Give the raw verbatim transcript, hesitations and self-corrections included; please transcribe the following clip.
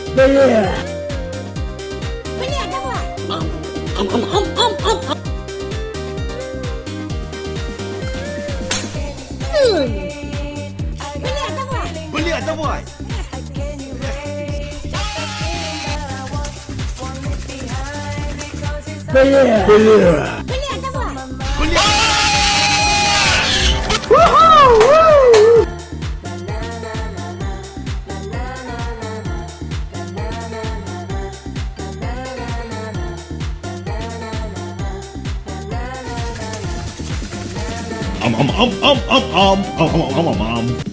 Бля! Бля, давай! Ам, ам, ам, ам, ам, ам, ам. Бля, давай! Бля, давай! Бля! Бля! Бля, давай! Бля! Um, um, um, um, um, um, um, um, um, um, um.